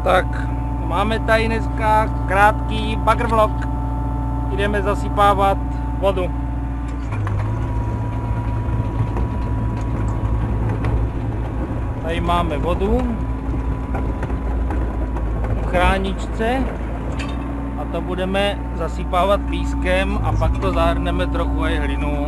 Tak, máme tady dneska krátký bagr vlog. Jdeme zasypávat vodu. Tady máme vodu v chráničce a to budeme zasypávat pískem a pak to zahrneme trochu aj hlinou.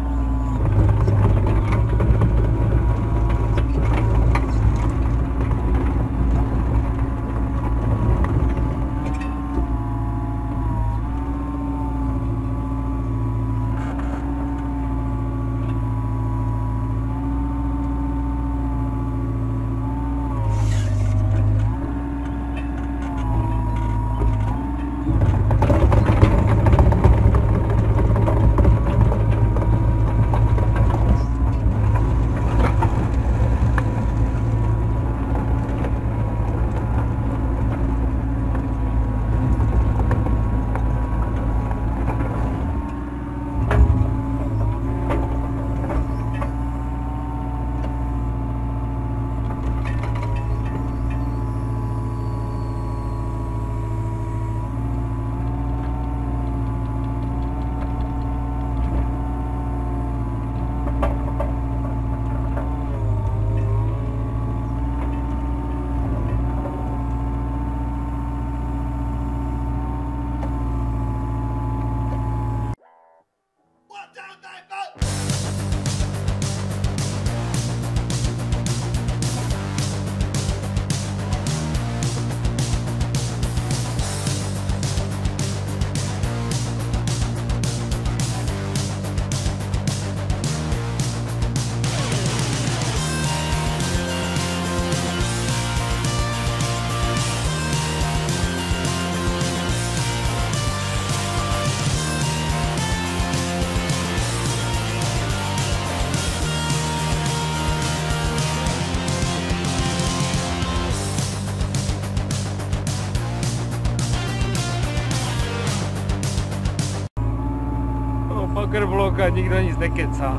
Bagr vlog a nikdo nic nekecá.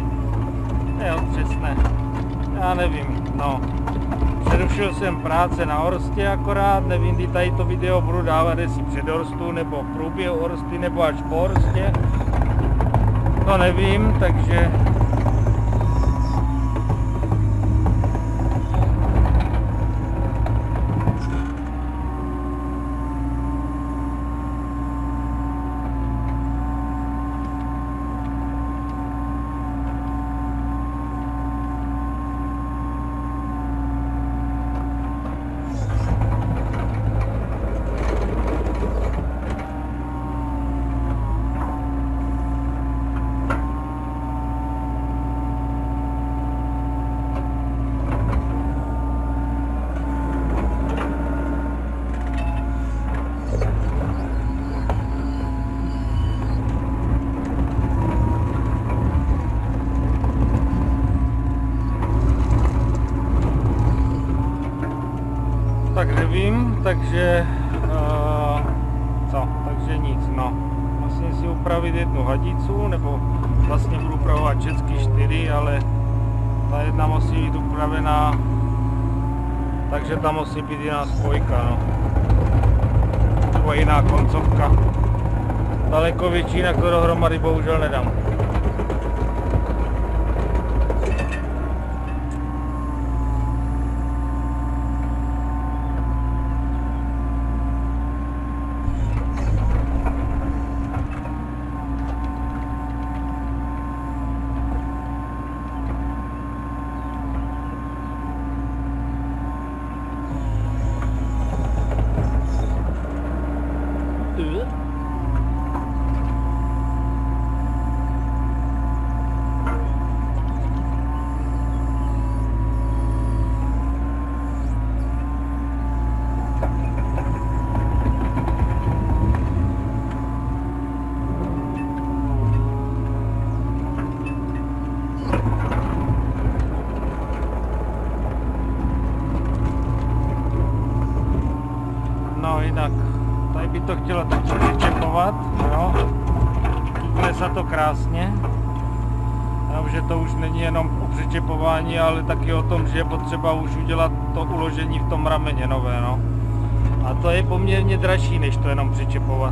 Jo, přesně. Já nevím, no. Přerušil jsem práce na horstě akorát, nevím, kdy tady to video budu dávat, jestli před horstu, nebo v průběhu horsty, nebo až po horstě. To nevím, takže... Tak nevím, takže co, takže nic, no. Vlastně si upravit jednu hadicu, nebo vlastně budu upravovat všechny 4, ale ta jedna musí být upravená, takže tam musí být jiná spojka, no. Nebo jiná koncovka. Daleko větší, na to dohromady bohužel nedám. jinak. Tady by to chtělo teď přečepovat, jo. Tukne se to krásně. Jenomže to už není jenom o přečepování, ale taky o tom, že je potřeba už udělat to uložení v tom rameně nové, no. A to je poměrně dražší, než to jenom přečepovat.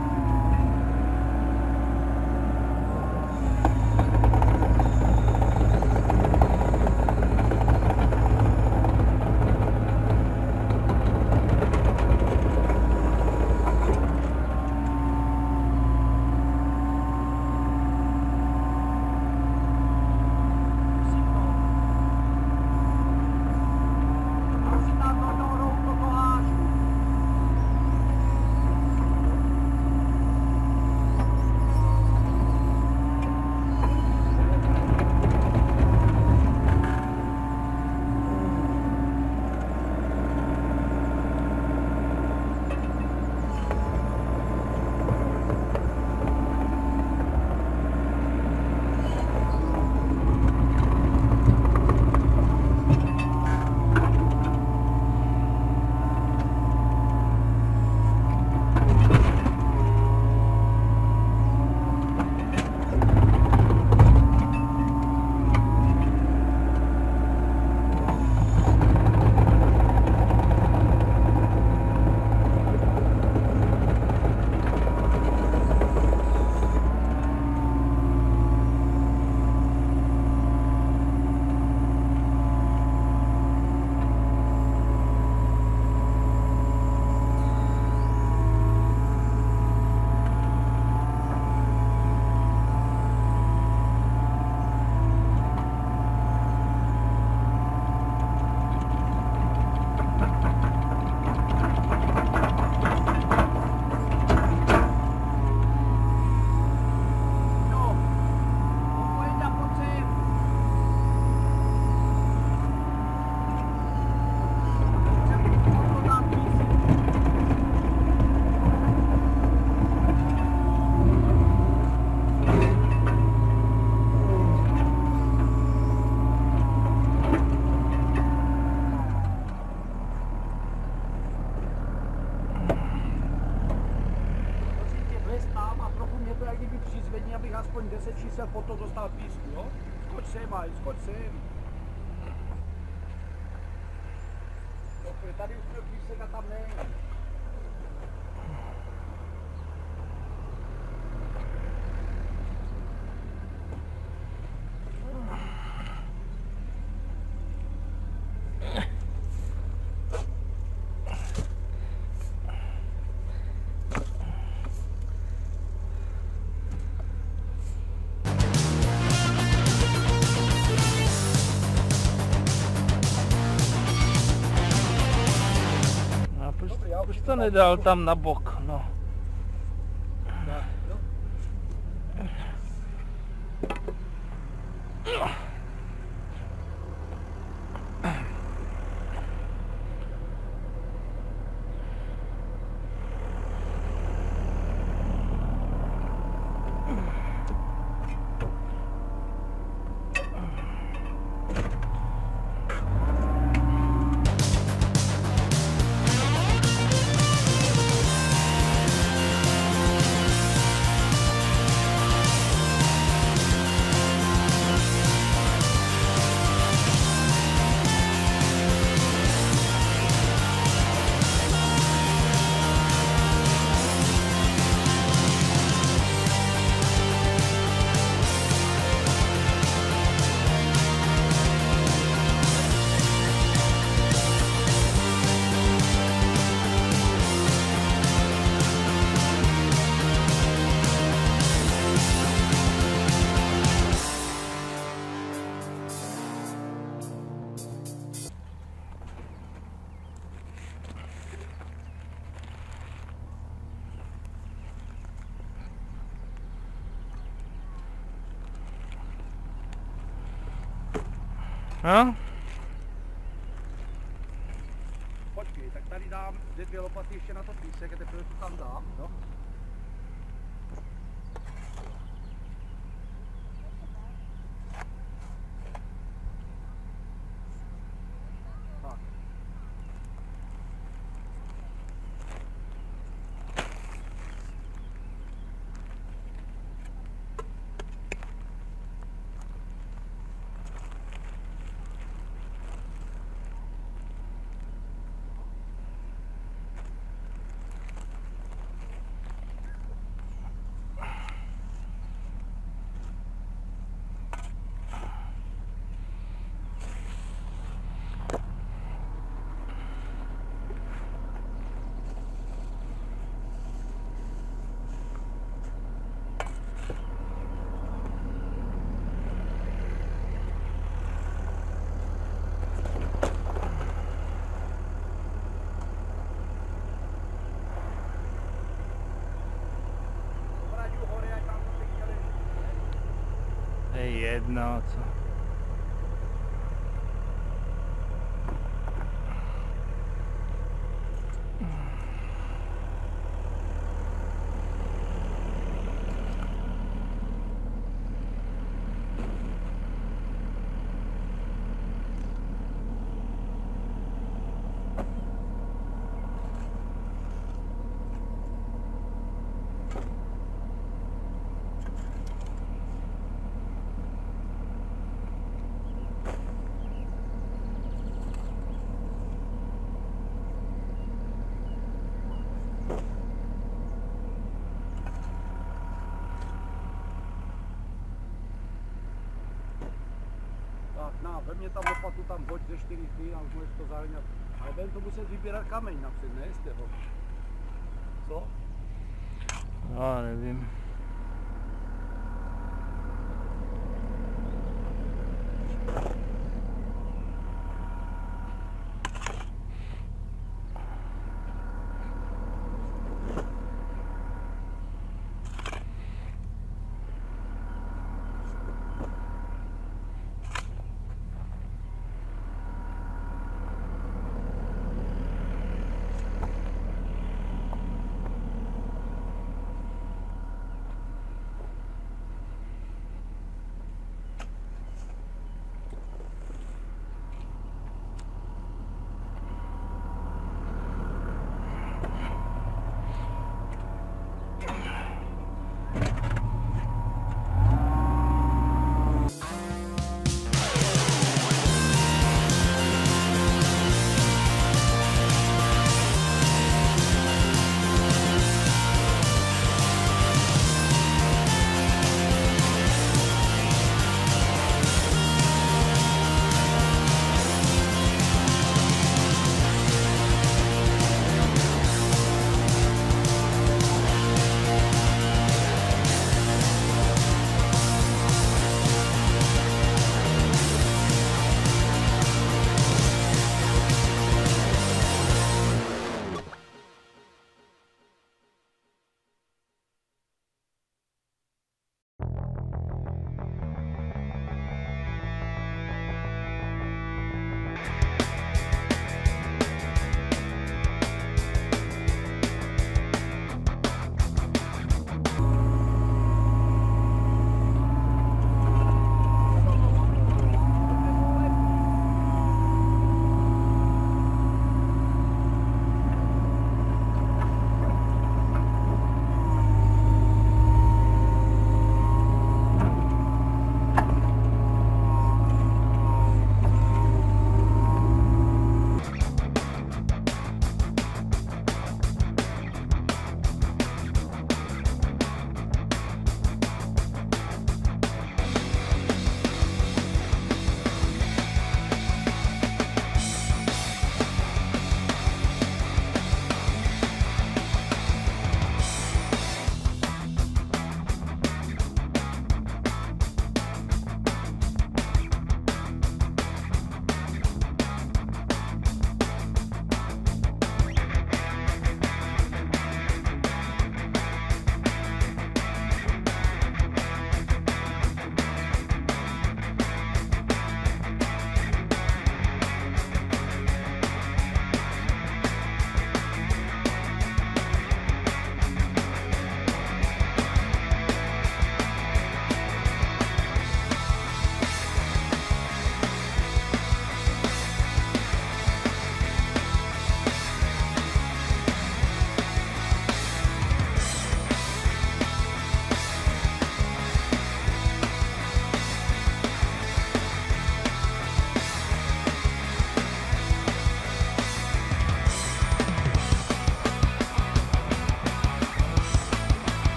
Aspoň 10 čísel potom dostal písku, jo? Skoč sem, aj, skoč sem. Dobře, tady už měl písek a tam ne. Už to nedal tam na bok, no. No? Počkej, tak tady dám dvě lopaty ještě na to písek a teprve to tam dám, no? Tak. jedna, co? Tak, ve mě tam lopatu tam hoď ze 4 chvíli a už můžeš to zahrňat. Ale budeme to muset vybírat kameň napřed, ne z toho. Co? Já nevím.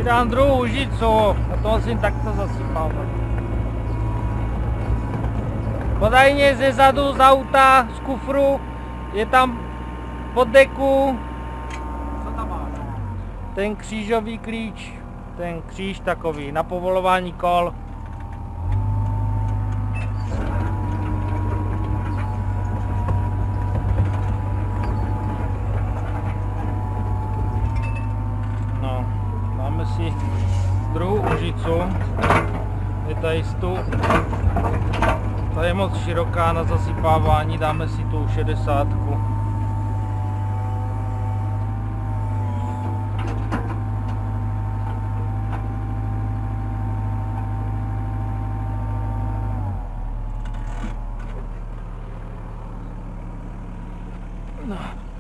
Přidám druhou žicu a to musím takto zasypávat. Podajně ze zadu z auta, z kufru, je tam pod deku Co tam máš? ten křížový klíč, ten kříž takový na povolování kol. No, dáme si druhou užicu, je tady tu, ta je moc široká na zasypávání, dáme si tu 60. No.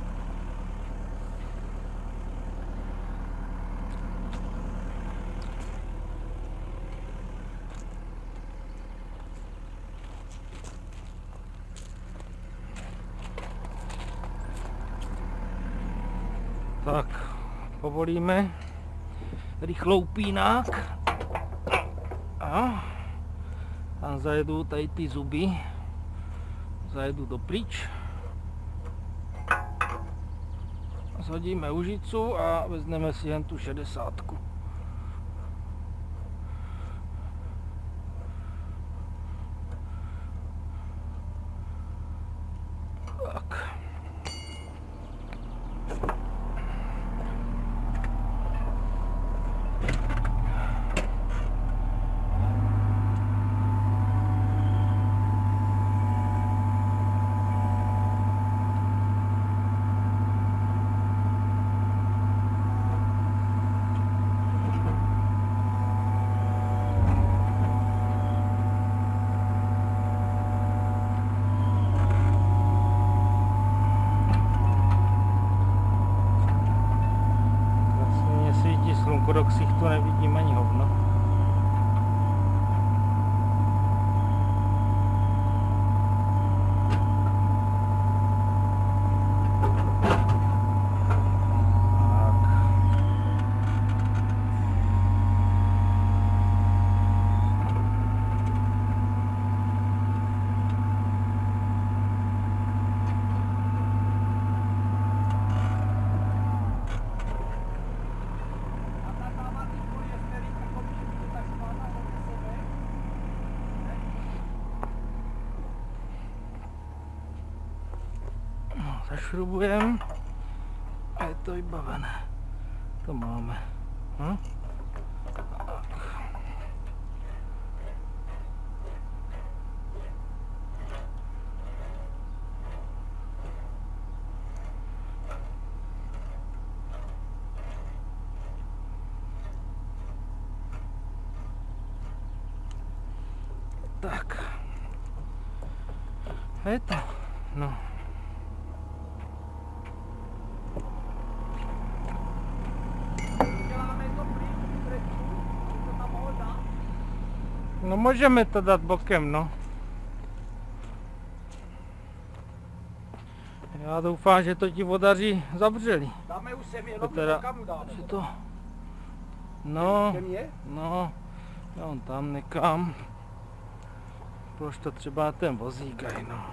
Tak, povolíme rychlou pínák a tam zajedu tady ty zuby, zajedu dopryč. Zhodíme užicu a vezmeme si jen tu 60. Tak. Slunko do ksichtu, nevidím ani hovno. Zašrubujeme a je to vybavené. To máme. Tak. A je to. No. No můžeme to dát bokem, no. Já doufám, že to ti vodaři zavřeli. Dáme už sem jenom teda, kam dáme. že to... No, je? no, já on tam nekam. Proč to třeba ten vozík, aj no.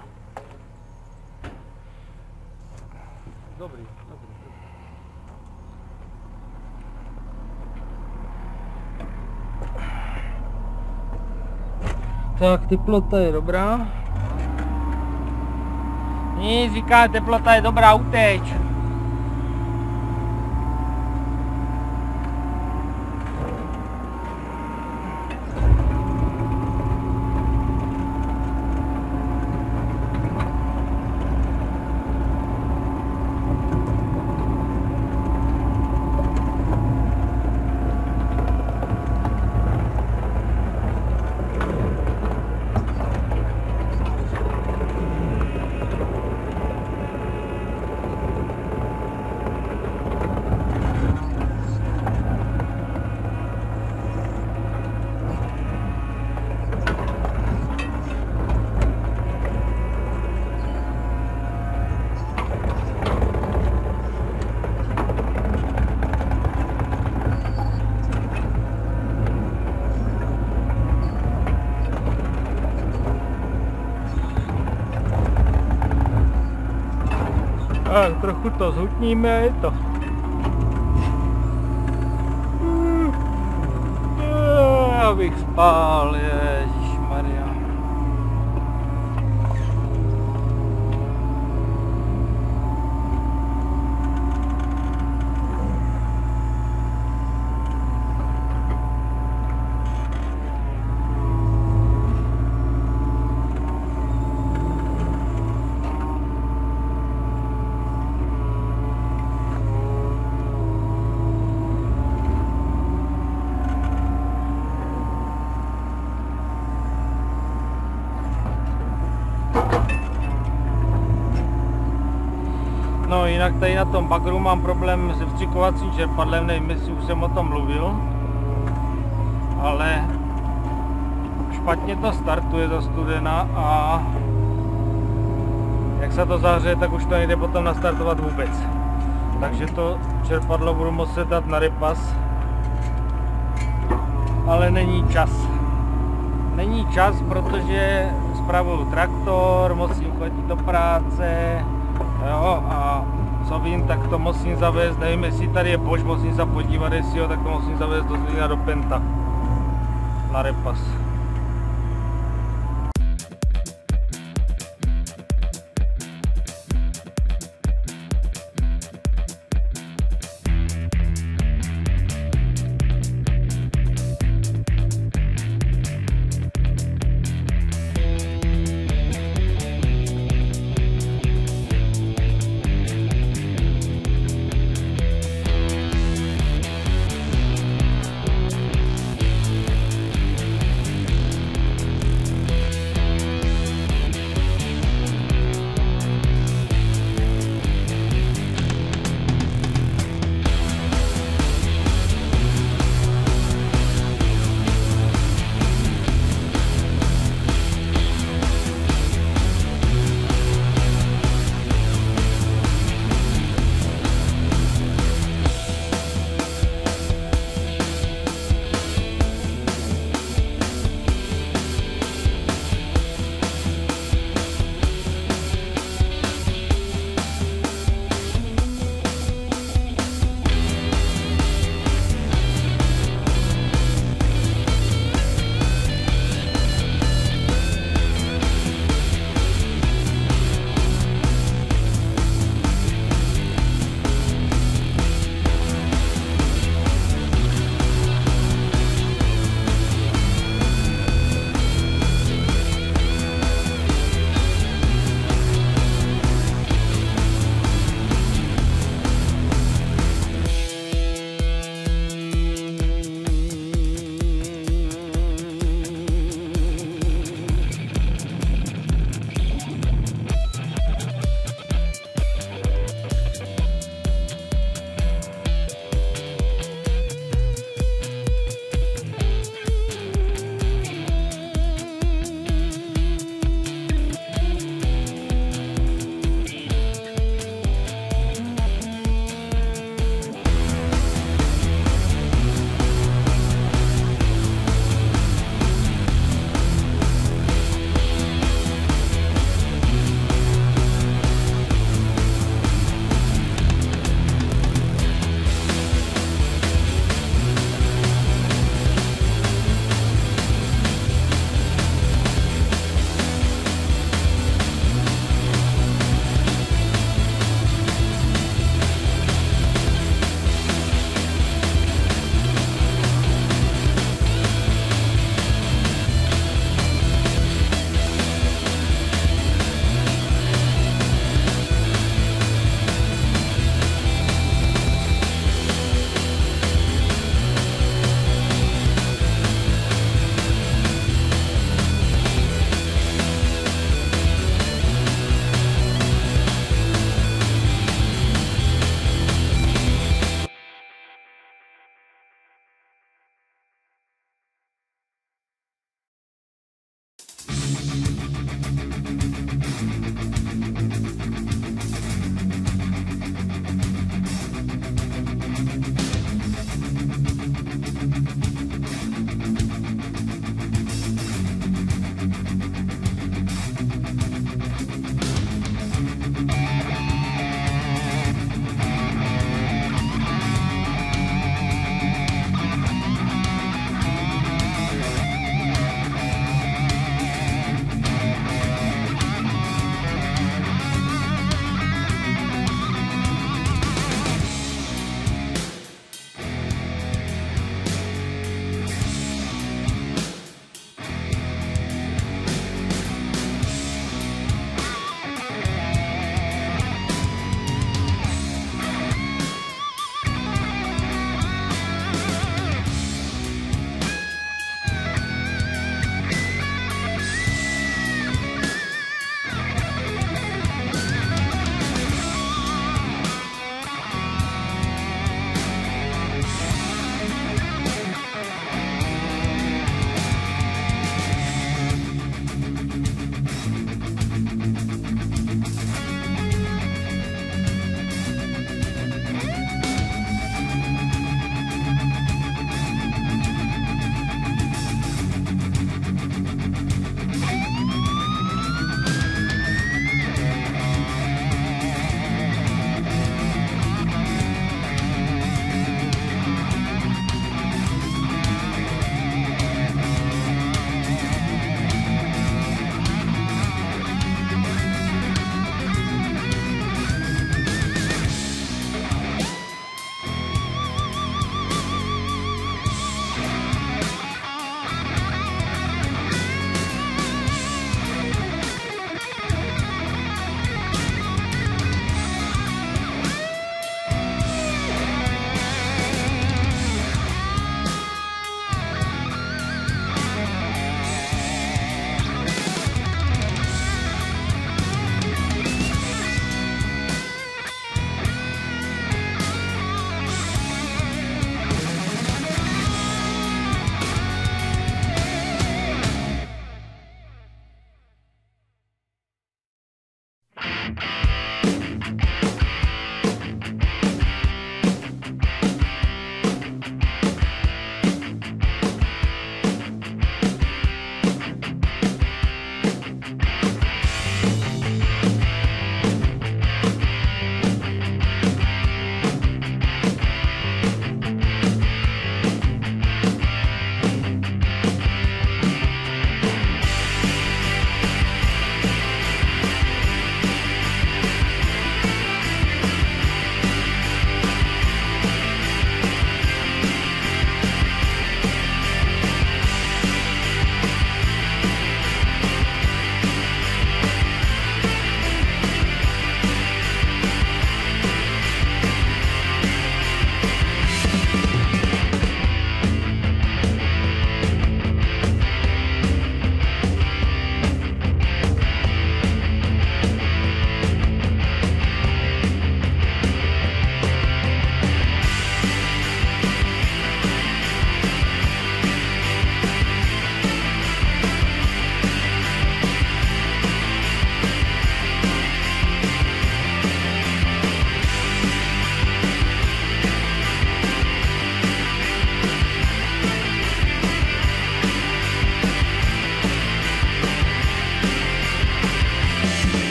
Dobrý. Tak, teplota je dobrá. Nic, říká, teplota je dobrá, uteč. Tak, trochu to zhutníme, je to. Abych spál, ježišmarja. No jinak tady na tom bagru mám problém se vstřikovacím čerpadlem, nevím, jestli už jsem o tom mluvil, ale špatně to startuje ta studena a jak se to zahřeje, tak už to nejde potom nastartovat vůbec. Takže to čerpadlo budu muset dát na repas, ale není čas. Není čas, protože spravuju traktor, musím chodit do práce. Jo, a co vím, tak to musím zavést, nevím, jestli tady je Bosch, musím se podívat, jestli jo, tak to musím zavést do Zlína do Penta na repas.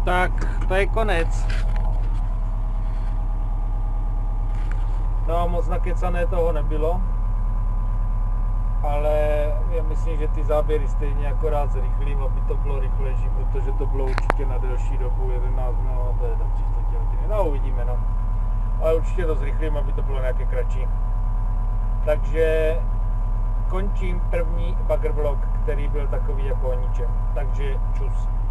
tak to je konec. No, moc nakecané toho nebylo, ale já myslím, že ty záběry stejně akorát zrychlím, aby to bylo rychlejší, protože to bylo určitě na delší dobu, 11 minut, to je tak 3 hodiny, no uvidíme, no. Ale určitě to zrychlím, aby to bylo nějaké kratší. Takže končím první bagger vlog, který byl takový jako o ničem, takže čus.